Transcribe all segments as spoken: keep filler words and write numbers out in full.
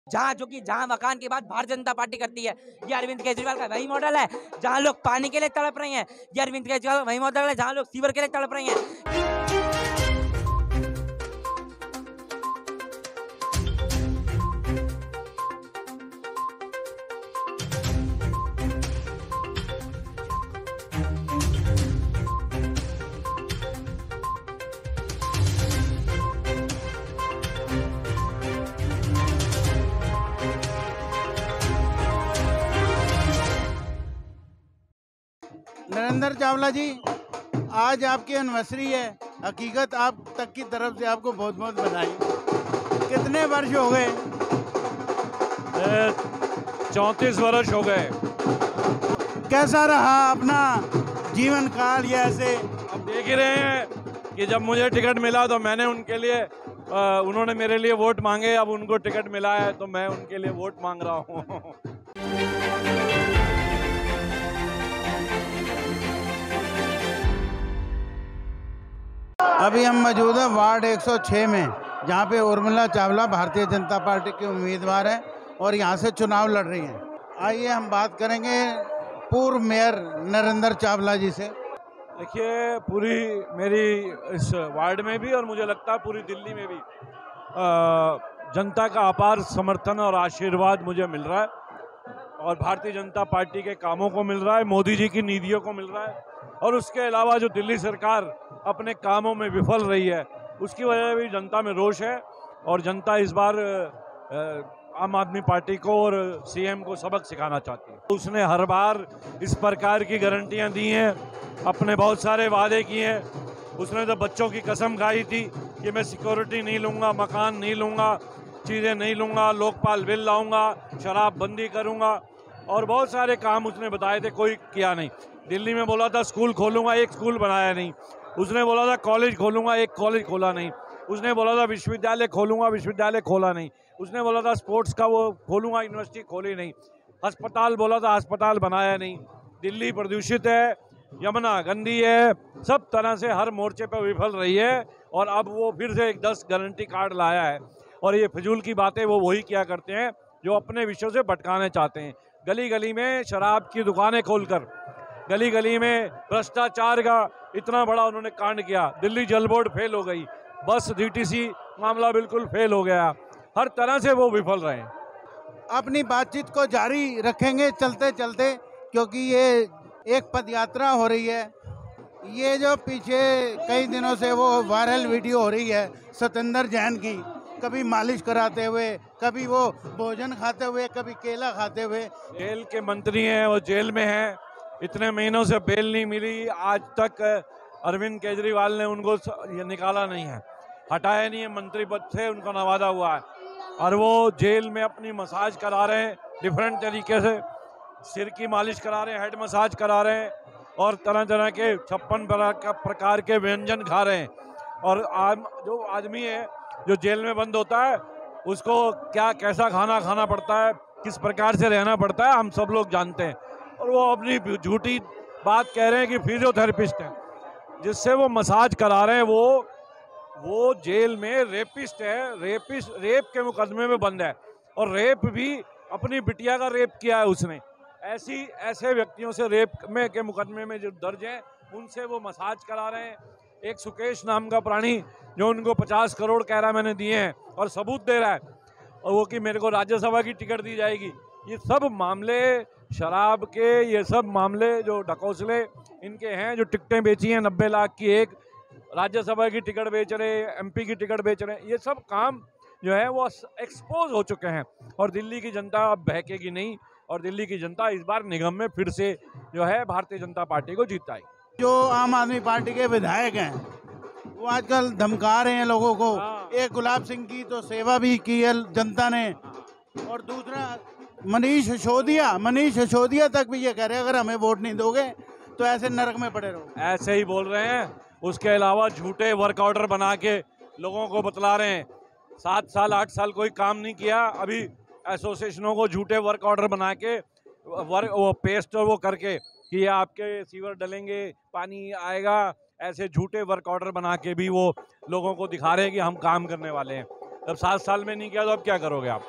जहाँ जो कि जहाँ मकान की बात भारतीय जनता पार्टी करती है, ये अरविंद केजरीवाल का वही मॉडल है। जहाँ लोग पानी के लिए तड़प रहे हैं, ये अरविंद केजरीवाल का वही मॉडल है। जहाँ लोग सीवर के लिए तड़प रहे हैं। नरेंद्र चावला जी, आज आपकी एनिवर्सरी है। हकीकत आप तक की तरफ से आपको बहुत बहुत बधाई। कितने वर्ष हो गए? चौंतीस वर्ष हो गए। कैसा रहा अपना जीवन काल? ये ऐसे अब देख ही रहे हैं कि जब मुझे टिकट मिला तो मैंने उनके लिए आ, उन्होंने मेरे लिए वोट मांगे, अब उनको टिकट मिला है तो मैं उनके लिए वोट मांग रहा हूँ। अभी हम मौजूद हैं वार्ड एक सौ छह में, जहाँ पे उर्मिला चावला भारतीय जनता पार्टी की उम्मीदवार हैं और यहाँ से चुनाव लड़ रही हैं। आइए हम बात करेंगे पूर्व मेयर नरेंद्र चावला जी से। देखिए, पूरी मेरी इस वार्ड में भी और मुझे लगता है पूरी दिल्ली में भी आ, जनता का अपार समर्थन और आशीर्वाद मुझे मिल रहा है और भारतीय जनता पार्टी के कामों को मिल रहा है, मोदी जी की नीतियों को मिल रहा है और उसके अलावा जो दिल्ली सरकार अपने कामों में विफल रही है उसकी वजह से भी जनता में रोष है और जनता इस बार आम आदमी पार्टी को और सीएम को सबक सिखाना चाहती है। उसने हर बार इस प्रकार की गारंटियां दी हैं, अपने बहुत सारे वादे किए हैं। उसने तो बच्चों की कसम खाई थी कि मैं सिक्योरिटी नहीं लूँगा, मकान नहीं लूँगा, चीज़ें नहीं लूँगा, लोकपाल बिल लाऊँगा, शराब बंदी करूँगा और बहुत सारे काम उसने बताए थे, कोई किया नहीं। दिल्ली में बोला था स्कूल खोलूँगा, एक स्कूल बनाया नहीं। उसने बोला था कॉलेज खोलूँगा, एक कॉलेज खोला नहीं। उसने बोला था विश्वविद्यालय खोलूँगा, विश्वविद्यालय खोला नहीं। उसने बोला था स्पोर्ट्स का वो खोलूँगा, यूनिवर्सिटी खोली नहीं। अस्पताल बोला था, अस्पताल बनाया नहीं। दिल्ली प्रदूषित है, यमुना गंदी है, सब तरह से हर मोर्चे पर विफल रही है और अब वो फिर से एक दस गारंटी कार्ड लाया है और ये फिजूल की बातें वो वही किया करते हैं जो अपने विषयों से भटकाने चाहते हैं। गली गली में शराब की दुकानें खोलकर, गली गली में भ्रष्टाचार का इतना बड़ा उन्होंने कांड किया। दिल्ली जल बोर्ड फेल हो गई, बस डीटीसी मामला बिल्कुल फेल हो गया। हर तरह से वो विफल रहे हैं। अपनी बातचीत को जारी रखेंगे चलते चलते, क्योंकि ये एक पदयात्रा हो रही है। ये जो पीछे कई दिनों से वो वायरल वीडियो हो रही है सत्येंद्र जैन की, कभी मालिश कराते हुए, कभी वो भोजन खाते हुए, कभी केला खाते हुए। जेल के मंत्री हैं, वो जेल में हैं, इतने महीनों से बेल नहीं मिली। आज तक अरविंद केजरीवाल ने उनको ये निकाला नहीं है, हटाया नहीं है मंत्री पद से, उनका नवाजा हुआ है और वो जेल में अपनी मसाज करा रहे हैं डिफरेंट तरीके से। सिर की मालिश करा रहे हैं, हेड मसाज करा रहे हैं और तरह तरह के छप्पन प्रकार के व्यंजन खा रहे हैं। और आम जो आदमी है जो जेल में बंद होता है उसको क्या कैसा खाना खाना पड़ता है, किस प्रकार से रहना पड़ता है, हम सब लोग जानते हैं। और वो अपनी झूठी बात कह रहे हैं कि फिजियोथेरेपिस्ट है, जिससे वो मसाज करा रहे हैं, वो वो जेल में रेपिस्ट है, रेपिस्ट रेप के मुकदमे में बंद है और रेप भी अपनी बिटिया का रेप किया है उसने। ऐसी ऐसे व्यक्तियों से रेप में के मुकदमे में जो दर्ज हैं उनसे वो मसाज करा रहे हैं। एक सुकेश नाम का प्राणी जो उनको पचास करोड़ कह रहा है मैंने दिए हैं और सबूत दे रहा है, और वो कि मेरे को राज्यसभा की टिकट दी जाएगी। ये सब मामले शराब के, ये सब मामले जो ढकोसले इनके हैं, जो टिकटें बेची हैं नब्बे लाख की एक, राज्यसभा की टिकट बेच रहे, एमपी की टिकट बेच रहे, ये सब काम जो है वो एक्सपोज हो चुके हैं और दिल्ली की जनता अब बहकेगी नहीं और दिल्ली की जनता इस बार निगम में फिर से जो है भारतीय जनता पार्टी को जीताएगी। जो आम आदमी पार्टी के विधायक हैं वो आजकल धमका रहे हैं लोगों को। एक गुलाब सिंह की तो सेवा भी की है जनता ने, और दूसरा मनीष सिसोदिया मनीष सिसोदिया तक भी ये कह रहे हैं अगर हमें वोट नहीं दोगे तो ऐसे नरक में पड़े रहो। ऐसे ही बोल रहे हैं। उसके अलावा झूठे वर्क ऑर्डर बना के लोगों को बतला रहे हैं। सात साल आठ साल कोई काम नहीं किया, अभी एसोसिएशनों को झूठे वर्क ऑर्डर बना के वर्क वो पेस्ट और वो करके कि ये आपके सीवर डलेंगे, पानी आएगा, ऐसे झूठे वर्क ऑर्डर बना के भी वो लोगों को दिखा रहे हैं कि हम काम करने वाले हैं। अब सात साल में नहीं किया तो अब क्या करोगे आप?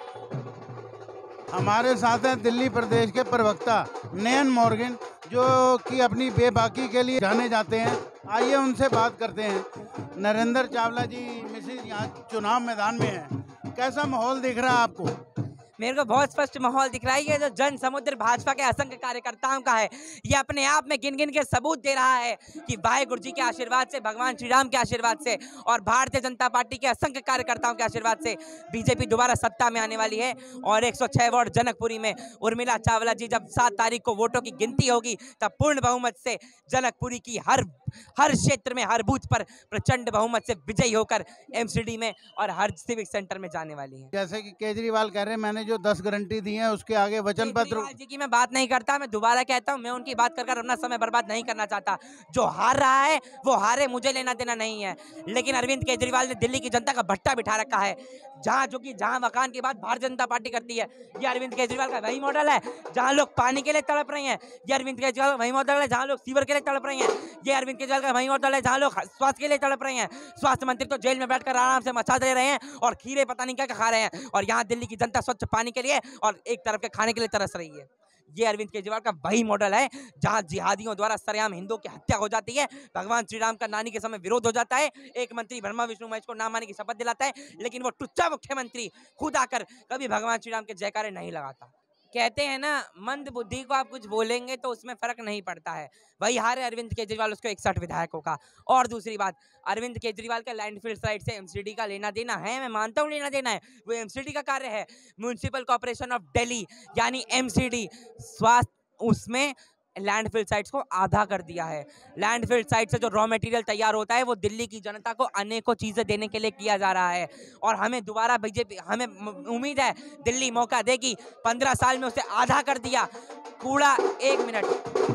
हमारे साथ हैं दिल्ली प्रदेश के प्रवक्ता नयन मॉर्गन, जो कि अपनी बेबाकी के लिए जाने जाते हैं। आइए उनसे बात करते हैं। नरेंद्र चावला जी मिसिज यहाँ चुनाव मैदान में हैं, कैसा माहौल दिख रहा है आपको? मेरे को बहुत स्पष्ट माहौल दिख रहा है। ये जो जन समुद्र भाजपा के असंख्य कार्यकर्ताओं का है, ये अपने आप में गिन गिन के सबूत दे रहा है कि वाहे गुरु जी के आशीर्वाद से, भगवान श्री राम के आशीर्वाद से और भारतीय जनता पार्टी के असंख्य कार्यकर्ताओं के आशीर्वाद से बीजेपी दोबारा सत्ता में आने वाली है। और एक सौ छह वार्ड जनकपुरी में उर्मिला चावला जी जब सात तारीख को वोटों की गिनती होगी, तब पूर्ण बहुमत से जनकपुरी की हर हर क्षेत्र में, हर बूथ पर प्रचंड बहुमत से विजयी होकर एमसीडी में और हर सिविक सेंटर में जाने वाली है। जैसे कि केजरीवाल कह रहे हैं मैंने जो दस गारंटी दी है उसके आगे वचन पत्र। केजरीवाल जी की मैं बात नहीं करता, मैं दोबारा कहता हूं, मैं उनकी बात कर कर अपना समय बर्बाद नहीं करना चाहता। जो हार रहा है वो हारे, मुझे लेना देना नहीं है। लेकिन अरविंद केजरीवाल ने दिल्ली की जनता का भट्टा बिठा रखा है, जहां जो कि जहां मकान की बात भारतीय जनता पार्टी करती है। ये अरविंद केजरीवाल का वही मॉडल है जहां लोग पानी के लिए तड़प रहे हैं। ये अरविंद केजरीवाल का वही मॉडल है जहां लोग सीवर के लिए तड़प रहे हैं। ये अरविंद केजरीवाल का वही मॉडल है जहां लोग स्वास्थ्य के लिए तड़प रहे हैं। स्वास्थ्य मंत्री तो जेल में बैठकर आराम से मचा दे रहे हैं और खीरे पता नहीं क्या खा रहे हैं, और यहाँ दिल्ली की जनता स्वच्छ पानी के लिए और एक तरफ के खाने के लिए तरस रही है। ये अरविंद केजरीवाल का वही मॉडल है जहां जिहादियों द्वारा सरेआम हिंदुओं की हत्या हो जाती है, भगवान श्री राम का नानी के समय विरोध हो जाता है, एक मंत्री ब्रह्मा विष्णु महेश को नाम मानने की शपथ दिलाता है, लेकिन वो टुच्चा मुख्यमंत्री खुद आकर कभी भगवान श्री राम के जयकारे नहीं लगाता। कहते हैं ना, मंद बुद्धि को आप कुछ बोलेंगे तो उसमें फर्क नहीं पड़ता है। वही हार है अरविंद केजरीवाल, उसको इकसठ विधायकों का। और दूसरी बात, अरविंद केजरीवाल का लैंडफिल साइड से एमसीडी का लेना देना है, मैं मानता हूँ लेना देना है, वो एमसीडी का कार्य है। म्यूनिसिपल कॉर्पोरेशन ऑफ दिल्ली यानी एमसीडी, स्वास्थ्य उसमें लैंडफिल साइट्स को आधा कर दिया है। लैंडफिल साइट से जो रॉ मटेरियल तैयार होता है वो दिल्ली की जनता को अनेकों चीज़ें देने के लिए किया जा रहा है, और हमें दोबारा बीजेपी, हमें उम्मीद है दिल्ली मौका देगी। पंद्रह साल में उसे आधा कर दिया। कूड़ा, एक मिनट,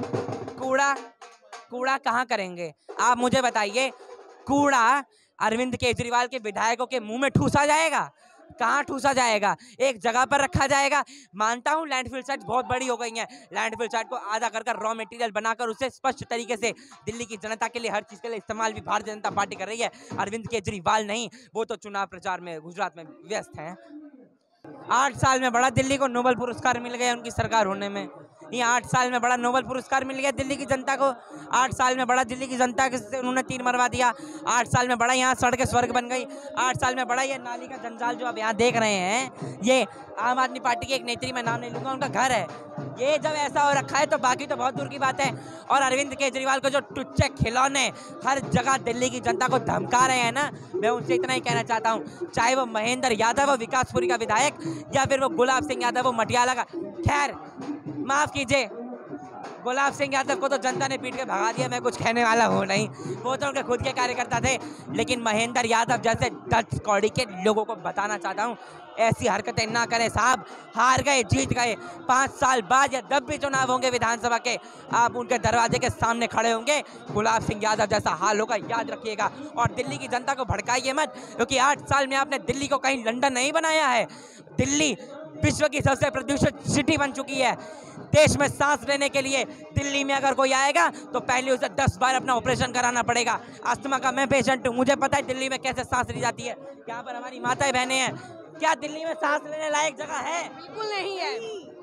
कूड़ा कूड़ा कहाँ करेंगे आप मुझे बताइए? कूड़ा अरविंद केजरीवाल के विधायकों के मुंह में ठूसा जाएगा? कहाँ ठूसा जाएगा? एक जगह पर रखा जाएगा। मानता हूँ लैंडफिल साइट बहुत बड़ी हो गई हैं, लैंडफिल साइट को आधा कर कर रॉ मटेरियल बनाकर उसे स्पष्ट तरीके से दिल्ली की जनता के लिए, हर चीज़ के लिए इस्तेमाल भी भारतीय जनता पार्टी कर रही है। अरविंद केजरीवाल नहीं, वो तो चुनाव प्रचार में गुजरात में व्यस्त हैं। आठ साल में बड़ा दिल्ली को नोबेल पुरस्कार मिल गया उनकी सरकार होने में। ये आठ साल में बड़ा नोबेल पुरस्कार मिल गया दिल्ली की जनता को। आठ साल में बड़ा दिल्ली की जनता के उन्होंने तीर मरवा दिया। आठ साल में बड़ा यहाँ सड़कें स्वर्ग बन गई। आठ साल में बड़ा ये नाली का जंजाल जो आप यहाँ देख रहे हैं, ये आम आदमी पार्टी के एक नेत्री, मैं नाम नहीं लूँगा, उनका घर है। ये जब ऐसा हो रखा है तो बाकी तो बहुत दूर की बात है। और अरविंद केजरीवाल को जो टुच्चे खिलौने हर जगह दिल्ली की जनता को धमका रहे हैं ना, मैं उनसे इतना ही कहना चाहता हूँ, चाहे वो महेंद्र यादव, वो विकासपुरी का विधायक, या फिर वो गुलाब सिंह यादव, वो मटियाला का। खैर माफ कीजिए, गुलाब सिंह यादव को तो जनता ने पीट के भगा दिया, मैं कुछ कहने वाला हूँ नहीं, वो तो उनके खुद के कार्यकर्ता थे। लेकिन महेंद्र यादव जैसे दस कौड़ी के लोगों को बताना चाहता हूँ, ऐसी हरकतें ना करें साहब। हार गए, जीत गए, पाँच साल बाद या जब भी चुनाव होंगे विधानसभा के, आप उनके दरवाजे के सामने खड़े होंगे, गुलाब सिंह यादव जैसा हाल होगा, याद रखिएगा। और दिल्ली की जनता को भड़काइए मत, क्योंकि आठ साल में आपने दिल्ली को कहीं लंदन नहीं बनाया है। दिल्ली विश्व की सबसे प्रदूषित सिटी बन चुकी है। देश में सांस लेने के लिए दिल्ली में अगर कोई आएगा तो पहले उसे दस बार अपना ऑपरेशन कराना पड़ेगा। अस्थमा का मैं पेशेंट हूँ, मुझे पता है दिल्ली में कैसे सांस ली जाती है। यहाँ पर हमारी माताएं बहनें हैं, क्या दिल्ली में सांस लेने लायक जगह है? बिल्कुल नहीं है।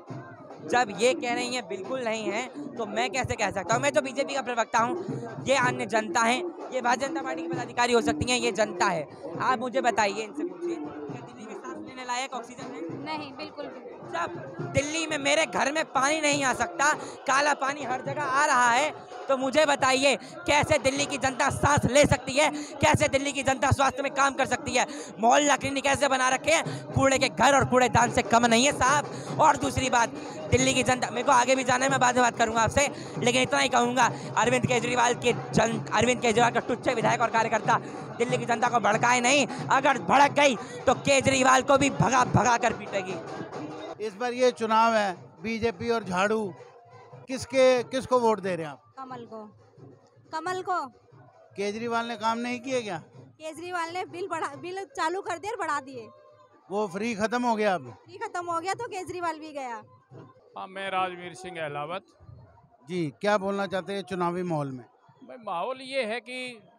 जब ये कह रही हैं बिल्कुल नहीं है, तो मैं कैसे कह सकता हूँ? मैं तो बीजेपी का प्रवक्ता हूँ, ये अन्य जनता है, ये भारतीय जनता पार्टी के पदाधिकारी हो सकती हैं, ये जनता है। आप मुझे बताइए, इनसे पूछिए, क्या दिल्ली में सांस लेने लायक ऑक्सीजन है? नहीं, बिल्कुल भी। जब दिल्ली में मेरे घर में पानी नहीं आ सकता, काला पानी हर जगह आ रहा है, तो मुझे बताइए कैसे दिल्ली की जनता सांस ले सकती है? कैसे दिल्ली की जनता स्वास्थ्य में काम कर सकती है? मोहल्ला क्लिनिक ऐसे बना रखे हैं, कूड़े के घर और कूड़ेदान से कम नहीं है साहब। और दूसरी बात, दिल्ली की जनता, मेरे को आगे भी जाना है, मैं बाद में बात करूंगा आपसे, लेकिन इतना ही कहूंगा, अरविंद केजरीवाल के जन अरविंद केजरीवाल का टुच्चे विधायक और कार्यकर्ता दिल्ली की जनता को भड़काए नहीं। अगर भड़क गई तो केजरीवाल को भी भगा भगा कर पीटेगी। इस बार ये चुनाव है, बीजेपी और झाड़ू, किसके किसको वोट दे रहे हैं आप? कमल को। कमल को। केजरीवाल ने काम नहीं किए क्या? केजरीवाल ने बिल बढ़ा बिल चालू कर दिए और बढ़ा दिए। वो फ्री खत्म हो गया, अब फ्री खत्म हो गया तो केजरीवाल भी गया। हाँ, मैं राजवीर सिंह अहलावत। जी, क्या बोलना चाहते हैं चुनावी माहौल में? भाई माहौल ये है कि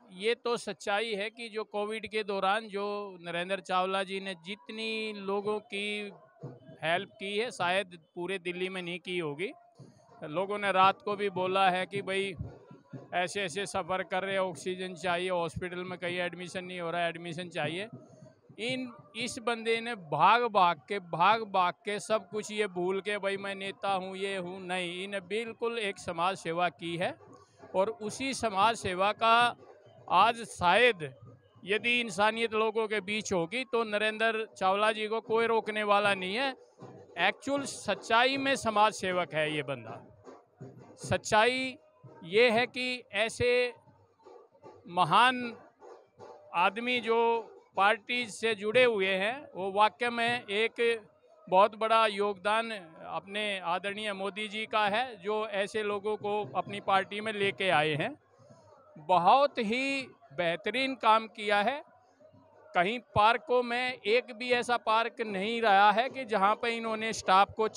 ये तो सच्चाई है कि जो कोविड के दौरान जो नरेंद्र चावला जी ने जितनी लोगों की हेल्प की है शायद पूरे दिल्ली में नहीं की होगी। लोगों ने रात को भी बोला है कि भाई ऐसे ऐसे सफ़र कर रहे, ऑक्सीजन चाहिए, हॉस्पिटल में कहीं एडमिशन नहीं हो रहा है, एडमिशन चाहिए। इन इस बंदे ने भाग भाग के भाग भाग के सब कुछ ये भूल के भाई मैं नेता हूँ, ये हूँ, नहीं, इन्हें बिल्कुल एक समाज सेवा की है। और उसी समाज सेवा का आज शायद यदि इंसानियत लोगों के बीच होगी तो नरेंद्र चावला जी को कोई रोकने वाला नहीं है। एक्चुअल सच्चाई में समाज सेवक है ये बंदा। सच्चाई ये है कि ऐसे महान आदमी जो पार्टी से जुड़े हुए हैं वो वाकई में एक बहुत बड़ा योगदान अपने आदरणीय मोदी जी का है, जो ऐसे लोगों को अपनी पार्टी में लेके आए हैं। बहुत ही बेहतरीन काम किया है। कहीं पार्कों में एक भी ऐसा पार्क नहीं रहा है कि जहां पे इन्होंने स्टाफ को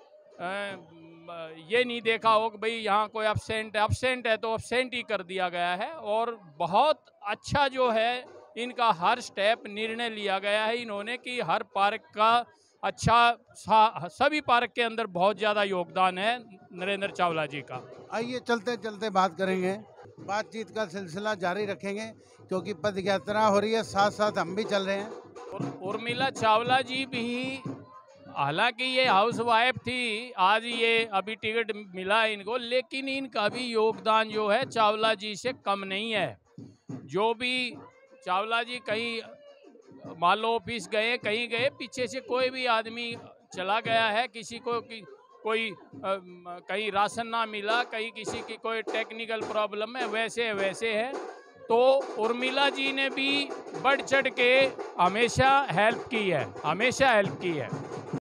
ये नहीं देखा हो कि भाई यहाँ कोई अपसेंट है अपसेंट है तो अपसेंट ही कर दिया गया है। और बहुत अच्छा जो है इनका हर स्टेप निर्णय लिया गया है इन्होंने कि हर पार्क का अच्छा, सभी पार्क के अंदर बहुत ज़्यादा योगदान है नरेंद्र चावला जी का। आइए चलते चलते बात करेंगे, बातचीत का सिलसिला जारी रखेंगे क्योंकि पद यात्रा हो रही है, साथ साथ हम भी चल रहे हैं। और उर्मिला चावला जी भी, हालांकि ये हाउस वाइफ थी, आज ये अभी टिकट मिला इनको, लेकिन इनका भी योगदान जो है चावला जी से कम नहीं है। जो भी चावला जी कहीं मान लो ऑफिस गए, कहीं गए, पीछे से कोई भी आदमी चला गया है, किसी को कि, कोई आ, कहीं राशन ना मिला, कहीं किसी की कोई टेक्निकल प्रॉब्लम है, वैसे वैसे है। तो उर्मिला जी ने भी बढ़ चढ़ के हमेशा हेल्प की है, हमेशा हेल्प की है।